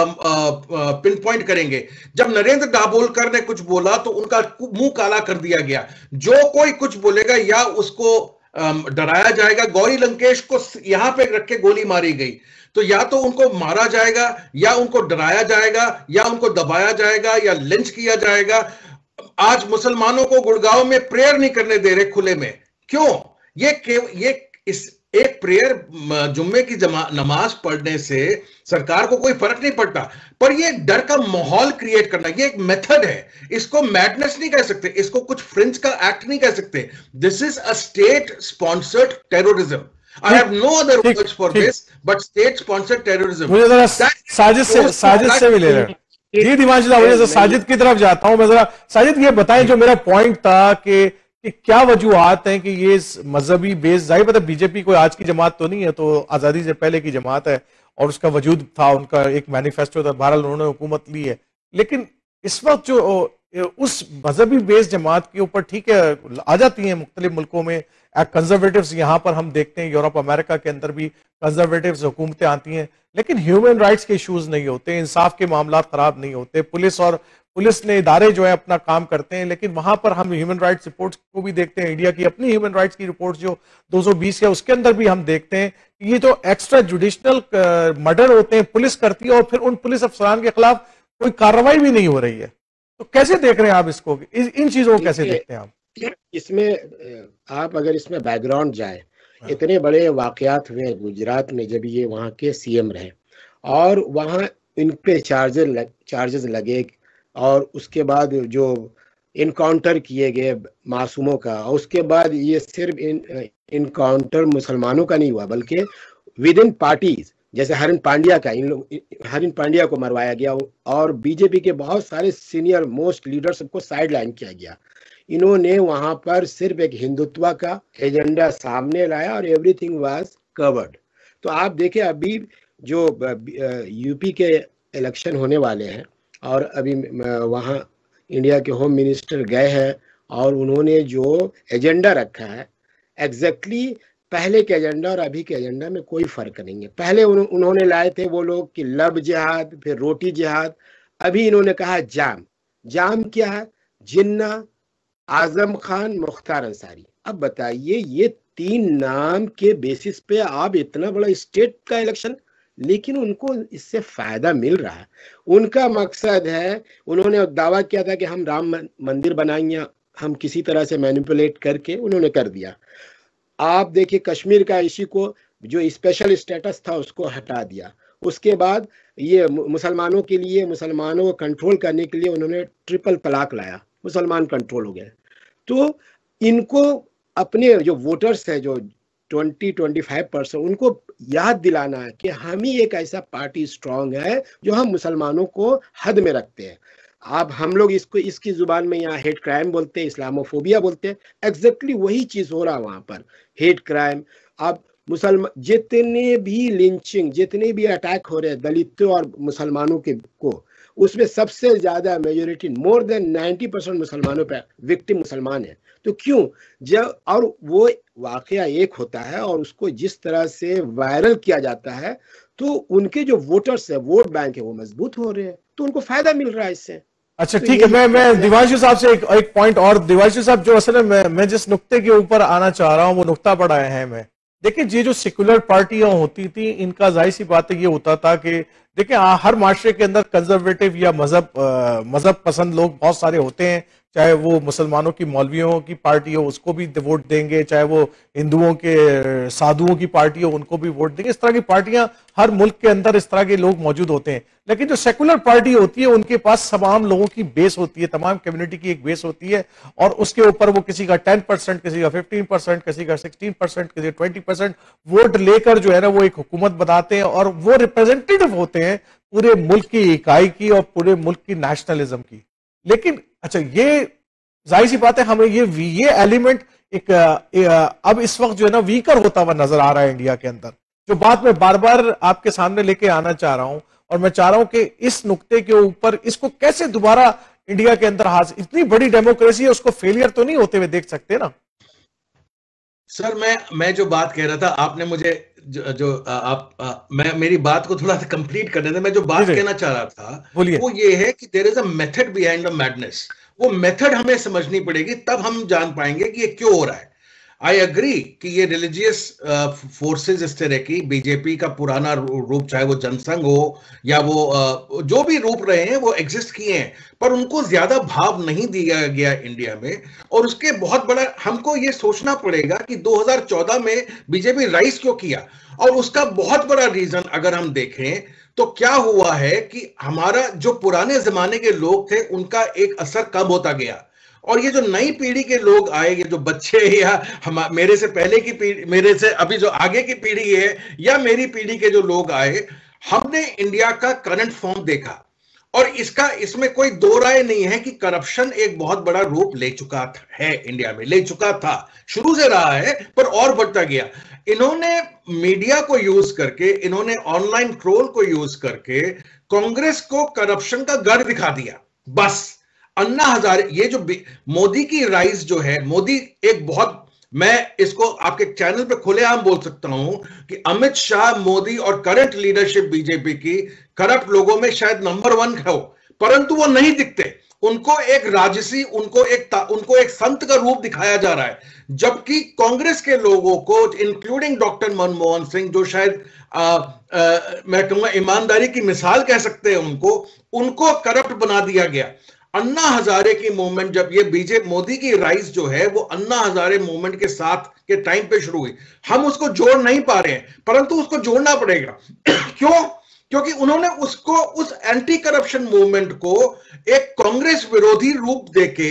पिन पॉइंट करेंगे, जब नरेंद्र दाभोलकर ने कुछ बोला तो उनका मुंह काला कर दिया गया। जो कोई कुछ बोलेगा या उसको डराया जाएगा। गौरी लंकेश को यहां पे रख के गोली मारी गई, तो या तो उनको मारा जाएगा या उनको डराया जाएगा या उनको दबाया जाएगा या लिंच किया जाएगा। आज मुसलमानों को गुड़गांव में प्रेयर नहीं करने दे रहे खुले में, क्यों? ये इस एक प्रेयर जुम्मे की नमाज पढ़ने से सरकार को कोई फर्क नहीं पड़ता, पर ये डर का माहौल क्रिएट करना, ये एक मेथड है। इसको मैडनेस नहीं कह सकते, इसको कुछ फ्रिंज का एक्ट नहीं कह सकते। This is a state sponsored terrorism. I have no other words for this but state sponsored terrorism. मुझे जरा साजिद से भी ले रहे हैं जी। दिवांशु साहब, मुझे साजिद की तरफ जाता हूं मैं। जरा साजिद ये बताएं, जो मेरा पॉइंट था कि क्या वजूहात हैं कि ये मजहबी बेस, जाहिर पता बीजेपी कोई आज की जमात तो नहीं है, तो आजादी से पहले की जमात है और उसका वजूद था, उनका एक मैनिफेस्टो था, बहरहाल उन्होंने हुकूमत ली है। लेकिन इस वक्त जो उस मजहबी बेस जमात के ऊपर, ठीक है, आ जाती हैं मुख्तलिफ मुल्कों में कंजर्वेटिव्स, यहां पर हम देखते हैं यूरोप अमेरिका के अंदर भी कंजर्वेटिव्स हुकूमतें आती हैं, लेकिन ह्यूमन राइट्स के इश्यूज नहीं होते, इंसाफ के मामला खराब नहीं होते, पुलिस ने इदारे जो है अपना काम करते हैं, लेकिन वहां पर हम ह्यूमन राइट्स रिपोर्ट्स को भी देखते हैं। इंडिया की अपनी ह्यूमन राइट्स की रिपोर्ट जो 220 है, उसके अंदर भी हम देखते हैं कि ये जो एक्स्ट्रा जुडिशनल मर्डर होते हैं पुलिस करती है और फिर उन पुलिस अफसरान के खिलाफ कोई कार्रवाई भी नहीं हो रही है। तो कैसे देख रहे हैं आप इसको, इन चीजों को कैसे देखते हैं आप? इसमें आप अगर इसमें बैकग्राउंड जाए, इतने बड़े वाकयात हुए गुजरात में जब ये वहाँ के सीएम रहे और वहाँ इन पे चार्जेस लगे और उसके बाद जो इनकाउंटर किए गए मासूमों का, और उसके बाद ये सिर्फ इनकाउंटर मुसलमानों का नहीं हुआ बल्कि विद इन पार्टीज, जैसे हरिन पांड्या को मरवाया गया और बीजेपी के बहुत सारे सीनियर मोस्ट लीडर्स को साइड लाइन किया गया। इन्होंने वहां पर सिर्फ एक हिंदुत्व का एजेंडा सामने लाया और एवरीथिंग वाज कवर्ड। तो आप देखें अभी जो यूपी के इलेक्शन होने वाले हैं और अभी वहां इंडिया के होम मिनिस्टर गए हैं और उन्होंने जो एजेंडा रखा है एग्जैक्टली पहले के एजेंडा और अभी के एजेंडा में कोई फर्क नहीं है। पहले उन्होंने लाए थे वो लोग कि लब जिहाद, फिर रोटी जिहाद, अभी इन्होंने कहा जाम क्या है? जिन्ना, आजम खान, मुख्तार अंसारी। अब बताइए ये 3 नाम के बेसिस पे आप इतना बड़ा स्टेट का इलेक्शन, लेकिन उनको इससे फायदा मिल रहा है। उनका मकसद है, उन्होंने दावा किया था कि हम राम मंदिर बनाएंगे, हम किसी तरह से मैनिपुलेट करके उन्होंने कर दिया। आप देखिए कश्मीर का इसी को जो स्पेशल स्टेटस था उसको हटा दिया। उसके बाद ये मुसलमानों के लिए, मुसलमानों को कंट्रोल करने के लिए उन्होंने ट्रिपल तलाक लाया, मुसलमान कंट्रोल हो गए। तो इनको अपने जो वोटर्स है जो 20-25%, उनको याद दिलाना है कि हम ही एक ऐसा पार्टी स्ट्रांग है जो हम मुसलमानों को हद में रखते हैं। आप हम लोग इसकी जुबान में यहाँ हेट क्राइम बोलते हैं, इस्लामोफोबिया बोलते हैं, एग्जैक्टली वही चीज हो रहा वहां पर, हेट क्राइम। आप मुसलमान जितने भी लिंचिंग, जितने भी अटैक हो रहे हैं दलितों और मुसलमानों के को, उसमें सबसे ज्यादा मेजोरिटी मोर देन 90% मुसलमानों पे विक्टिम मुसलमान है। तो क्यों? जब और वो वाकया एक होता है और उसको जिस तरह से वायरल किया जाता है तो उनके जो वोटर्स है, वोट बैंक है, वो मजबूत हो रहे हैं, तो उनको फायदा मिल रहा है इससे। अच्छा ठीक है, मैं दिवांशु साहब से एक पॉइंट और, दिवांशु साहब जो असल में मैं जिस नुक्ते के ऊपर आना चाह रहा हूं वो नुक्ता बड़ा अहम है। देखिए ये जो सेक्युलर पार्टियां होती थी, इनका जाहिर सी बात है ये होता था कि देखिए हर माशरे के अंदर कंजर्वेटिव या मजहब पसंद लोग बहुत सारे होते हैं, चाहे वो मुसलमानों की मौलवियों की पार्टी हो उसको भी वोट देंगे, चाहे वो हिंदुओं के साधुओं की पार्टी हो उनको भी वोट देंगे। इस तरह की पार्टियां हर मुल्क के अंदर इस तरह के लोग मौजूद होते हैं। लेकिन जो सेकुलर पार्टी होती है उनके पास तमाम लोगों की बेस होती है, तमाम कम्युनिटी की एक बेस होती है और उसके ऊपर वो किसी का 10%, किसी का 15%, किसी का 16%, किसी का 20% वोट लेकर जो है ना वो एक हुकूमत बनाते हैं और वो रिप्रेजेंटेटिव होते हैं पूरे मुल्क की इकाई की और पूरे मुल्क की नेशनलिज्म की। लेकिन अच्छा ये जाहिर सी बात है हमें ये एलिमेंट एक अब इस वक्त जो है ना वीकर होता हुआ नजर आ रहा है इंडिया के अंदर, जो बात मैं बार बार आपके सामने लेके आना चाह रहा हूं और मैं चाह रहा हूं कि इस नुक्ते के ऊपर इसको कैसे दोबारा इंडिया के अंदर इतनी बड़ी डेमोक्रेसी है, उसको फेलियर तो नहीं होते हुए देख सकते ना? सर मैं जो बात कह रहा था, आपने मुझे मैं मेरी बात को थोड़ा सा कंप्लीट करने दें। मैं जो बात कहना चाह रहा था वो ये है कि there is a method behind the madness. वो मेथड हमें समझनी पड़ेगी, तब हम जान पाएंगे कि ये क्यों हो रहा है। आई अग्री कि ये रिलीजियस फोर्सेस इस तरह की, बीजेपी का पुराना रूप, चाहे वो जनसंघ हो या वो जो भी रूप रहे हैं, वो एग्जिस्ट किए हैं, पर उनको ज्यादा भाव नहीं दिया गया इंडिया में। और उसके बहुत बड़ा हमको ये सोचना पड़ेगा कि 2014 में बीजेपी राइज क्यों किया, और उसका बहुत बड़ा रीजन अगर हम देखें तो क्या हुआ है कि हमारा जो पुराने जमाने के लोग थे उनका एक असर कम होता गया, और ये जो नई पीढ़ी के लोग आए, ये जो बच्चे या मेरे से पहले की पीढ़ी, मेरे से अभी जो आगे की पीढ़ी है, या मेरी पीढ़ी के जो लोग आए, हमने इंडिया का करंट फॉर्म देखा, और इसमें कोई दो राय नहीं है कि करप्शन एक बहुत बड़ा रूप ले चुका है, इंडिया में ले चुका था, शुरू से रहा है, पर और बढ़ता गया। इन्होंने मीडिया को यूज करके, इन्होंने ऑनलाइन ट्रोल को यूज करके कांग्रेस को करप्शन का गढ़ दिखा दिया। बस अन्ना हजारे, ये जो मोदी की राइज जो है, मोदी एक बहुत, मैं इसको आपके चैनल पे खुलेआम बोल सकता हूं कि अमित शाह, मोदी और करंट लीडरशिप बीजेपी की करप्ट लोगों में शायद नंबर 1 हो, परंतु वो नहीं दिखते। उनको एक राजसी, उनको एक संत का रूप दिखाया जा रहा है, जबकि कांग्रेस के लोगों को, इंक्लूडिंग डॉक्टर मनमोहन सिंह, जो शायद मैं कहूंगा ईमानदारी की मिसाल कह सकते हैं, उनको करप्ट बना दिया गया। अन्ना हजारे की मूवमेंट, जब ये बीजेपी मोदी की राइज जो है वो अन्ना हजारे मूवमेंट के साथ के टाइम पे शुरू हुई, हम उसको जोड़ नहीं पा रहे हैं, परंतु उसको जोड़ना पड़ेगा। क्यों? क्योंकि उन्होंने उसको, उस एंटी करप्शन मूवमेंट को एक कांग्रेस विरोधी रूप देके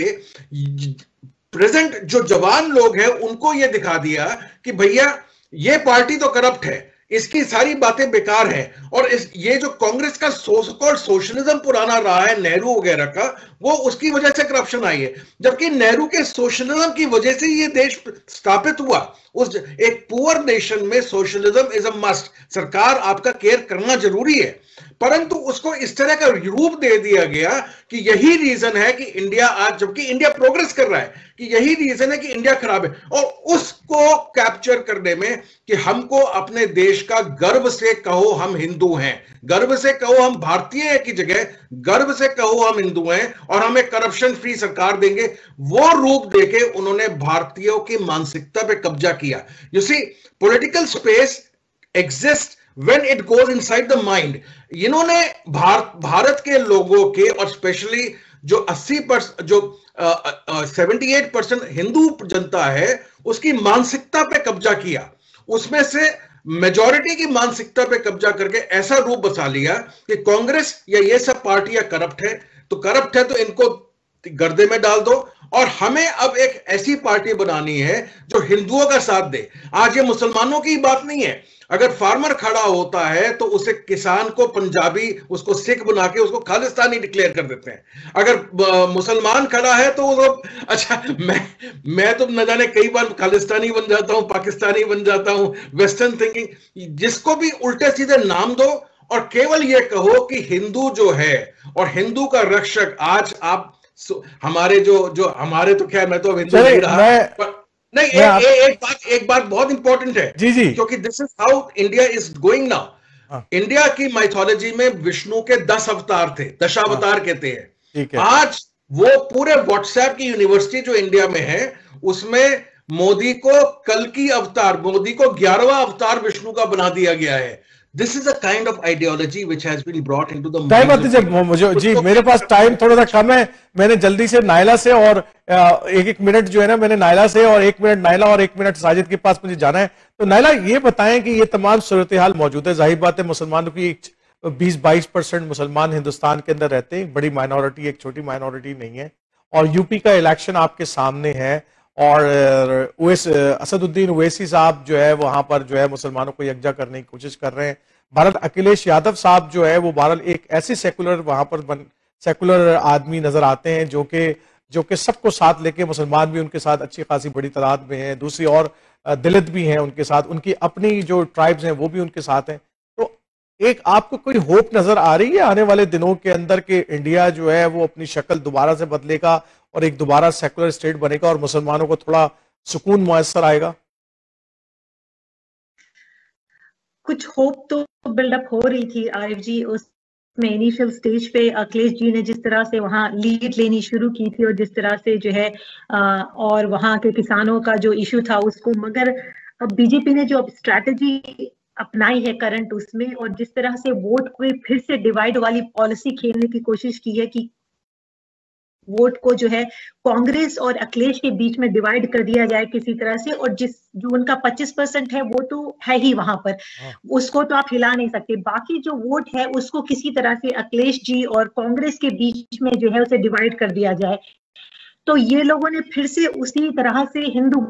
प्रेजेंट जो जवान लोग हैं उनको ये दिखा दिया कि भैया ये पार्टी तो करप्ट है, इसकी सारी बातें बेकार है, और ये जो कांग्रेस का सोशलिज्म पुराना रहा है, नेहरू वगैरह का, वो उसकी वजह से करप्शन आई है, जबकि नेहरू के सोशलिज्म की वजह से ये देश स्थापित हुआ। उस एक पुअर नेशन में सोशलिज्म इज अ मस्ट, सरकार आपका केयर करना जरूरी है, परंतु उसको इस तरह का रूप दे दिया गया कि यही रीजन है कि इंडिया आज, जबकि इंडिया प्रोग्रेस कर रहा है, कि यही रीजन है कि इंडिया खराब है। और उसको कैप्चर करने में कि हमको अपने देश का गर्व से कहो हम हिंदू हैं, गर्व से कहो हम भारतीय हैं की जगह गर्व से कहो हम हिंदू हैं और हमें करप्शन फ्री सरकार देंगे, वो रूप देके उन्होंने भारतीयों की मानसिकता पे कब्जा किया। You see, political space exist when it goes inside the mind। इन्होंने भारत के लोगों के, और स्पेशली जो 80% जो 78% हिंदू जनता है, उसकी मानसिकता पे कब्जा किया, उसमें से मेजॉरिटी की मानसिकता पे कब्जा करके ऐसा रूप बसा लिया कि कांग्रेस या ये सब पार्टियां करप्ट है, तो करप्ट है तो इनको गर्दे में डाल दो, और हमें अब एक ऐसी पार्टी बनानी है जो हिंदुओं का साथ दे। आज ये मुसलमानों की बात नहीं है, अगर फार्मर खड़ा होता है तो उसे किसान को पंजाबी, उसको सिख बना के उसको खालिस्तानी डिक्लेयर कर देते हैं। अगर मुसलमान खड़ा है तो वो, अच्छा मैं तो न जाने कई बार खालिस्तानी बन जाता हूं, पाकिस्तानी बन जाता हूं, वेस्टर्न थिंकिंग। जिसको भी उल्टे सीधे नाम दो और केवल ये कहो कि हिंदू जो है और हिंदू का रक्षक। आज आप हमारे जो हमारे तो क्या, मैं तो हिंदू नहीं रहा, नहीं, एक बात बहुत इंपॉर्टेंट है जी जी, क्योंकि this is how India is going now. India की माइथोलॉजी में विष्णु के 10 अवतार थे, दशावतार कहते हैं। आज वो पूरे व्हाट्सएप की यूनिवर्सिटी जो इंडिया में है, उसमें मोदी को कल की अवतार, मोदी को 11वां अवतार विष्णु का बना दिया गया है। This is a kind of ideology which has been brought into the mind। मुझे जी, मेरे पास टाइम थोड़ा सा कम है, मैंने जल्दी से नायला से और एक मिनट जो है ना, मैंने नायला से और 1 मिनट नायला और 1 मिनट साजिद के पास मुझे जाना है। तो नायला ये बताएं कि ये तमाम सूरत हाल मौजूद है, जाहिर बात है मुसलमानों की 20-22% मुसलमान हिंदुस्तान के अंदर रहते हैं, बड़ी माइनॉरिटी, एक छोटी माइनॉरिटी नहीं है, और यूपी का इलेक्शन आपके सामने है, और असदुद्दीन ओवैसी साहब जो है वहां पर जो है मुसलमानों को यकजा करने की कोशिश कर रहे हैं। भारत अखिलेश यादव साहब जो है वो भारत एक ऐसे सेकुलर वहां पर सेकुलर आदमी नजर आते हैं जो कि सबको साथ लेके, मुसलमान भी उनके साथ अच्छी खासी बड़ी तादाद में है, दूसरी और दलित भी हैं उनके साथ, उनकी अपनी जो ट्राइब्स हैं वो भी उनके साथ हैं। तो एक आपको कोई होप नजर आ रही है आने वाले दिनों के अंदर कि इंडिया जो है वो अपनी शक्ल दोबारा से बदलेगा और एक दोबारा सेकुलर स्टेट बनेगा और मुसलमानों को थोड़ा सुकून मुयस्सर आएगा? कुछ होप तो बिल्डअप हो रही थी आरिफ जी। उसमें इनिशियल स्टेज पे अखिलेश जी ने जिस तरह से वहाँ लीड लेनी शुरू की थी और जिस तरह से जो है और वहाँ के किसानों का जो इशू था उसको, मगर अब बीजेपी ने जो स्ट्रैटेजी अपनाई है करंट उसमें, और जिस तरह से वोट को फिर से डिवाइड वाली पॉलिसी खेलने की कोशिश की है कि वोट को जो है कांग्रेस और अखिलेश के बीच में डिवाइड कर दिया जाए किसी तरह से, और जो उनका 25% है वो तो है ही वहां पर, उसको तो आप हिला नहीं सकते। बाकी जो वोट है उसको किसी तरह से अखिलेश जी और कांग्रेस के बीच में जो है उसे डिवाइड कर दिया जाए। तो ये लोगों ने फिर से उसी तरह से हिंदू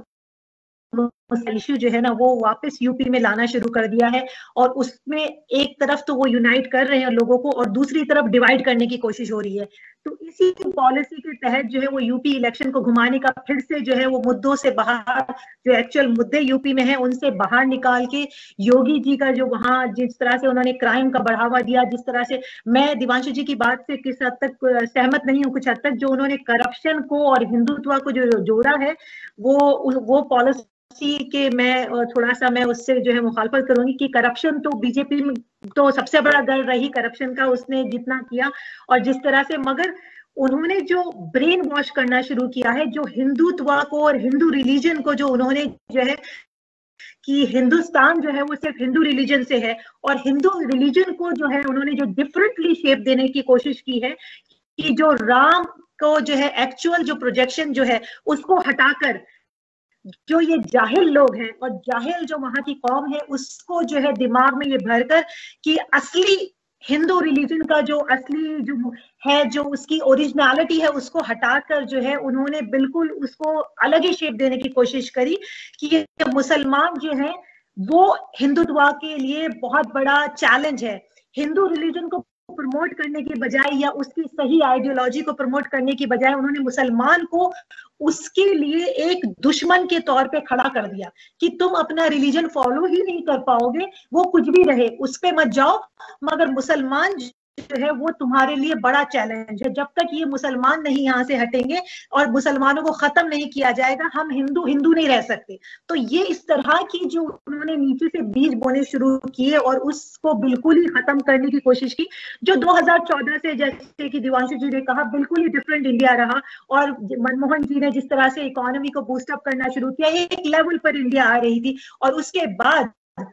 इश्यू जो है ना वो वापस यूपी में लाना शुरू कर दिया है, और उसमें एक तरफ तो वो यूनाइट कर रहे हैं लोगों को और दूसरी तरफ डिवाइड करने की कोशिश हो रही है। तो इसी पॉलिसी के तहत जो है वो यूपी इलेक्शन को घुमाने का फिर से जो है वो मुद्दों से बाहर, जो एक्चुअल मुद्दे यूपी में है उनसे बाहर निकाल के योगी जी का जो वहां जिस तरह से उन्होंने क्राइम का बढ़ावा दिया, जिस तरह से मैं दिवांशु जी की बात से किस हद तक सहमत नहीं हूँ, कुछ हद तक जो उन्होंने करप्शन को और हिंदुत्व को जो जोड़ा है वो पॉलिसी के मैं थोड़ा सा मैं उससे जो है मुखालफत करूंगी कि करप्शन तो बीजेपी में तो सबसे बड़ा गढ़ रही करप्शन का, उसने जितना किया और जिस तरह से, मगर उन्होंने जो ब्रेन वॉश करना शुरू किया है, जो हिंदुत्व को और हिंदू रिलीजन को जो उन्होंने जो है कि हिंदुस्तान जो है वो सिर्फ हिंदू रिलीजन से है, और हिंदू रिलीजन को जो है उन्होंने जो डिफरेंटली शेप देने की कोशिश की है कि जो राम को जो है एक्चुअल जो प्रोजेक्शन जो है उसको हटाकर जो ये जाहिल लोग हैं और जाहिल जो वहां की कौम है उसको जो है दिमाग में ये भरकर कि असली हिंदू रिलीजन का जो असली जो है, जो उसकी ओरिजिनलिटी है, उसको हटाकर जो है उन्होंने बिल्कुल उसको अलग ही शेप देने की कोशिश करी कि ये मुसलमान जो है वो हिंदुत्व के लिए बहुत बड़ा चैलेंज है। हिंदू रिलीजन को प्रमोट करने के बजाय या उसकी सही आइडियोलॉजी को प्रमोट करने की बजाय उन्होंने मुसलमान को उसके लिए एक दुश्मन के तौर पे खड़ा कर दिया कि तुम अपना रिलीजन फॉलो ही नहीं कर पाओगे, वो कुछ भी रहे उस पे मत जाओ, मगर मुसलमान जो है वो तुम्हारे लिए बड़ा चैलेंज है। जब तक ये मुसलमान नहीं यहाँ से हटेंगे और मुसलमानों को खत्म नहीं किया जाएगा, हम हिंदू हिंदू नहीं रह सकते। तो ये इस तरह की जो उन्होंने नीचे से बीज बोने शुरू किए और उसको बिल्कुल ही खत्म करने की कोशिश की, जो 2014 से जैसे कि दिवांशु जी ने कहा बिल्कुल ही डिफरेंट इंडिया रहा, और मनमोहन जी ने जिस तरह से इकोनॉमी को बूस्टअप करना शुरू किया, एक लेवल पर इंडिया आ रही थी। और उसके बाद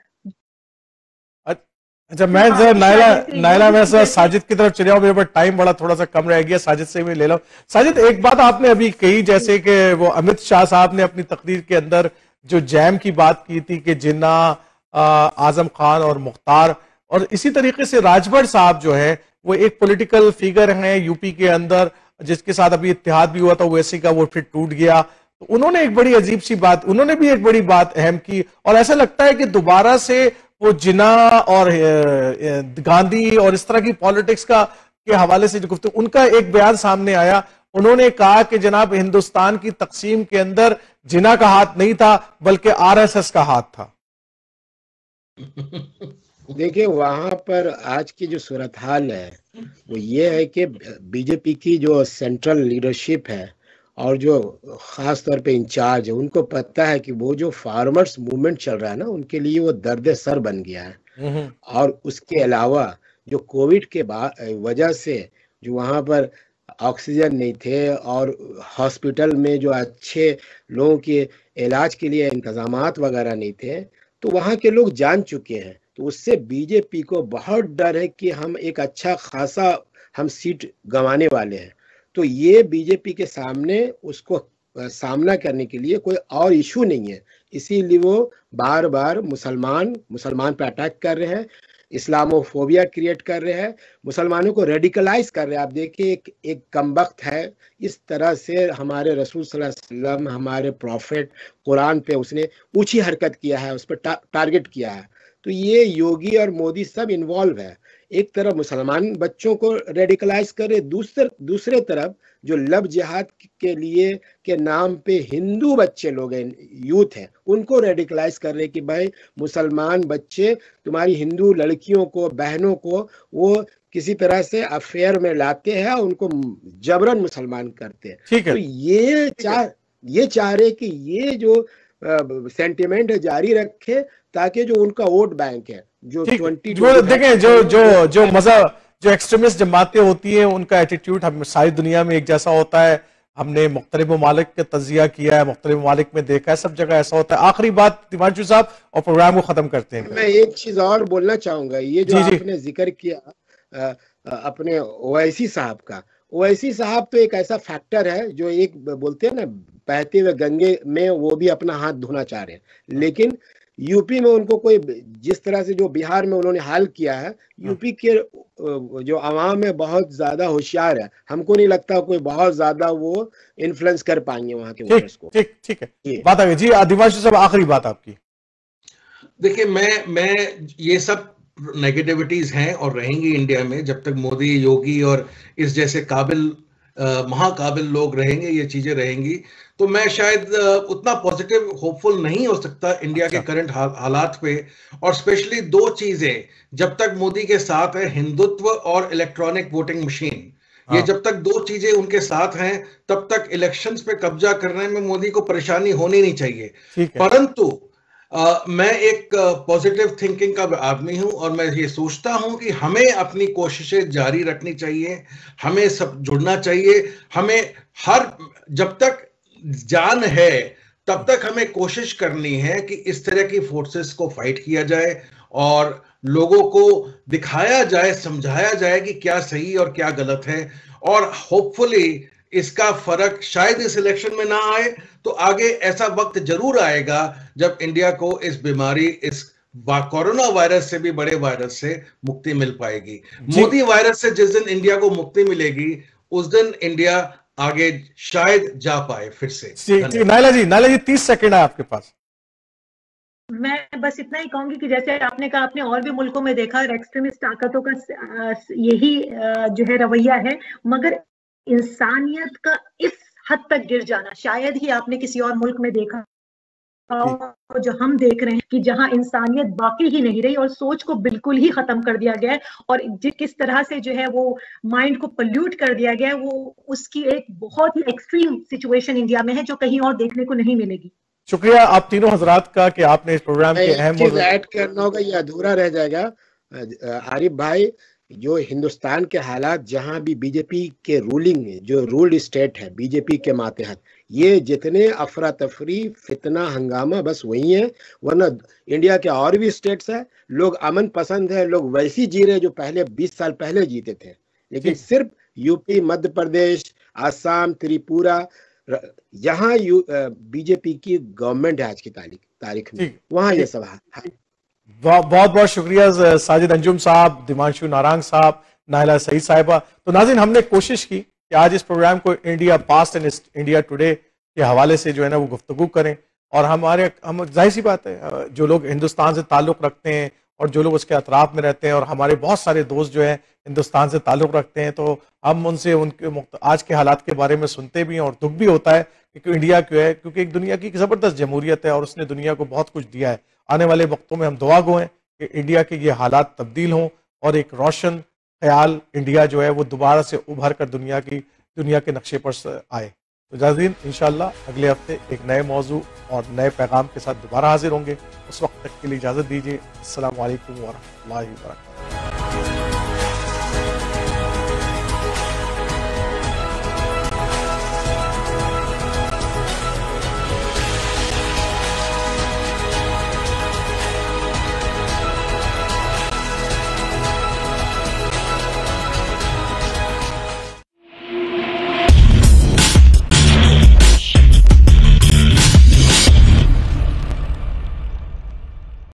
अच्छा, मैं जरा नायला मैं सर साजिद की तरफ चले जाऊं, मेरे पास टाइम बड़ा थोड़ा सा कम रह गया, साजिद से भी ले लो। साजिद, एक बात आपने अभी कही, जैसे कि वो अमित शाह साहब ने अपनी तकरीर के अंदर जो जैम की बात की थी कि जिन्ना, आजम खान और मुख्तार, और इसी तरीके से राजभर साहब जो है वो एक पॉलिटिकल फिगर हैं यूपी के अंदर, जिसके साथ अभी इत्तेहाद भी हुआ था ओवैसी का, वो फिर टूट गया। तो उन्होंने एक बड़ी अजीब सी बात, उन्होंने भी एक बड़ी बात अहम की, और ऐसा लगता है कि दोबारा से वो जिन्ना और गांधी और इस तरह की पॉलिटिक्स का के हवाले से जो गुफ्तगू, उनका एक बयान सामने आया, उन्होंने कहा कि जनाब हिंदुस्तान की तकसीम के अंदर जिन्ना का हाथ नहीं था बल्कि आरएसएस का हाथ था। देखिए, वहां पर आज की जो सूरत हाल है वो ये है कि बीजेपी की जो सेंट्रल लीडरशिप है और जो खास तौर पे इंचार्ज है, उनको पता है कि वो जो फार्मर्स मूवमेंट चल रहा है ना, उनके लिए वो दर्द सर बन गया है। और उसके अलावा जो कोविड के वजह से जो वहाँ पर ऑक्सीजन नहीं थे और हॉस्पिटल में जो अच्छे लोगों के इलाज के लिए इंतजामात वगैरह नहीं थे, तो वहाँ के लोग जान चुके हैं। तो उससे बीजेपी को बहुत डर है कि हम एक अच्छा खासा हम सीट गंवाने वाले हैं। तो ये बीजेपी के सामने उसको सामना करने के लिए कोई और इशू नहीं है, इसीलिए वो बार बार मुसलमान पे अटैक कर रहे हैं, इस्लामोफोबिया क्रिएट कर रहे हैं, मुसलमानों को रेडिकलाइज कर रहे हैं। आप देखिए, एक कमबख्त है, इस तरह से हमारे रसूल सल्लल्लाहु अलैहि वसल्लम, हमारे प्रॉफिट कुरान पे उसने ऊंची हरकत किया है, उस पर टारगेट किया है। तो ये योगी और मोदी सब इन्वॉल्व है। एक तरफ मुसलमान बच्चों को रेडिकलाइज करे, दूसरे तरफ जो लव जिहाद के लिए के नाम पे हिंदू बच्चे लोग हैं, यूथ हैं, उनको रेडिकलाइज कर रहे कि भाई मुसलमान बच्चे तुम्हारी हिंदू लड़कियों को, बहनों को वो किसी तरह से अफेयर में लाते हैं, उनको जबरन मुसलमान करते हैं। तो ये चाह रहे कि ये जो सेंटिमेंट जारी रखे ताकि जो उनका वोट बैंक है जो 20 देखें जो मजा जो एक्सट्रीमिस्ट जमातें होती हैं उनका एटीट्यूड हम सारी दुनिया में एक जैसा होता है। हमने मुख्तलिफ ममालिक का तजिया किया है, मुख्तलिफ ममालिक में देखा है, सब जगह ऐसा होता है। आखिरी बात दिवांशु साहब और प्रोग्राम को खत्म करते हैं। मैं एक चीज और बोलना चाहूंगा, ये जो आपने जिक्र किया अपने ओवैसी साहब का, ओवैसी साहब तो एक ऐसा फैक्टर है जो एक बोलते हैं ना बहते हुए गंगे में वो भी अपना हाथ धोना चाह रहे हैं, लेकिन यूपी में उनको कोई जिस तरह से जो बिहार में उन्होंने हाल किया है, यूपी के जो आवाम है बहुत ज्यादा होशियार है, हमको नहीं लगता कोई बहुत ज्यादा वो इन्फ्लुएंस कर पाएंगे वहां के वोटर्स को। ठीक है, बात आ गई जी। दिवांशु साहब आखिरी बात आपकी। देखिए मैं ये सब नेगेटिविटीज हैं और रहेंगी इंडिया में जब तक मोदी, योगी और इस जैसे काबिल महाकाबिल लोग रहेंगे, ये चीजें रहेंगी। तो मैं शायद उतना पॉजिटिव होपफुल नहीं हो सकता इंडिया के करंट हालात पे। और स्पेशली दो चीजें जब तक मोदी के साथ है, हिंदुत्व और इलेक्ट्रॉनिक वोटिंग मशीन, ये जब तक दो चीजें उनके साथ हैं तब तक इलेक्शंस पे कब्जा करने में मोदी को परेशानी होनी नहीं चाहिए। परंतु मैं एक पॉजिटिव थिंकिंग का आदमी हूं और मैं ये सोचता हूं कि हमें अपनी कोशिशें जारी रखनी चाहिए, हमें सब जुड़ना चाहिए। हमें जब तक जान है तब तक हमें कोशिश करनी है कि इस तरह की फोर्सेस को फाइट किया जाए और लोगों को दिखाया जाए, समझाया जाए कि क्या सही और क्या गलत है। और होपफुली इसका फर्क शायद इस इलेक्शन में ना आए तो आगे ऐसा वक्त जरूर आएगा जब इंडिया को इस बीमारी, इस कोरोना वायरस से भी बड़े वायरस से मुक्ति मिल पाएगी। मोदी वायरस से जिस दिन इंडिया को मुक्ति मिलेगी उस दिन इंडिया आगे शायद जा पाए फिर से। नायला जी 30 सेकंड है आपके पास। मैं बस इतना ही कहूंगी कि जैसे आपने कहा, आपने और भी मुल्कों में देखा एक्सट्रीमिस्ट ताकतों का यही जो है रवैया है, मगर इंसानियत का इस हद तक गिर जाना शायद ही आपने किसी और मुल्क में देखा जो हम देख रहे हैं कि जहां इंसानियत बाकी ही नहीं रही और सोच को बिल्कुल ही खत्म कर दिया गया है और किस तरह से जो है वो माइंड को पोल्यूट कर दिया गया है, वो उसकी एक बहुत ही एक्सट्रीम सिचुएशन इंडिया में है जो कहीं और देखने को नहीं मिलेगी। शुक्रिया आप तीनों हजरात का कि आपने इस प्रोग्राम के अहम चीज ऐड करना होगा, ये अधूरा रह जाएगा। आरिफ भाई, जो हिंदुस्तान के हालात जहां भी बीजेपी के रूलिंग जो रूल्ड स्टेट है बीजेपी के मातहत, ये जितने अफरा तफरी फितना हंगामा बस वही है, वरना इंडिया के और भी स्टेट्स है लोग अमन पसंद है, लोग वैसी जी रहे जो पहले 20 साल पहले जीते थे। लेकिन सिर्फ यूपी, मध्य प्रदेश, आसाम, त्रिपुरा, यहाँ बीजेपी की गवर्नमेंट है आज की तारीख में, वहां ये सब है। बहुत बहुत शुक्रिया साजिद अंजुम साहब, दिवांशु नारंग साहब, नायला सईद साहिबा। तो नाज़रीन, हमने कोशिश की कि आज इस प्रोग्राम को India past and India today के हवाले से जो है ना वो गुफ्तगू करें। और हम जाहिर सी बात है, जो लोग हिंदुस्तान से ताल्लुक़ रखते हैं और जो लोग उसके अतराफ में रहते हैं और हमारे बहुत सारे दोस्त जो हैं हिंदुस्तान से ताल्लुक़ रखते हैं, तो हम उनसे उनके आज के हालात के बारे में सुनते भी हैं और दुख भी होता है कि इंडिया क्यों है, क्योंकि एक दुनिया की ज़बरदस्त जमहूरियत है और उसने दुनिया को बहुत कुछ दिया है। आने वाले वक्तों में हम दुआ गो हैं कि इंडिया के ये हालात तब्दील हों और एक रोशन ख्याल इंडिया जो है वो दोबारा से उभर कर दुनिया के नक्शे पर आए। तो नाज़रीन, इंशाअल्लाह अगले हफ्ते एक नए मौजू और नए पैगाम के साथ दोबारा हाजिर होंगे। उस वक्त तक के लिए इजाज़त दीजिए। अस्सलामु अलैकुम व रहमतुल्लाहि व बरकातहू।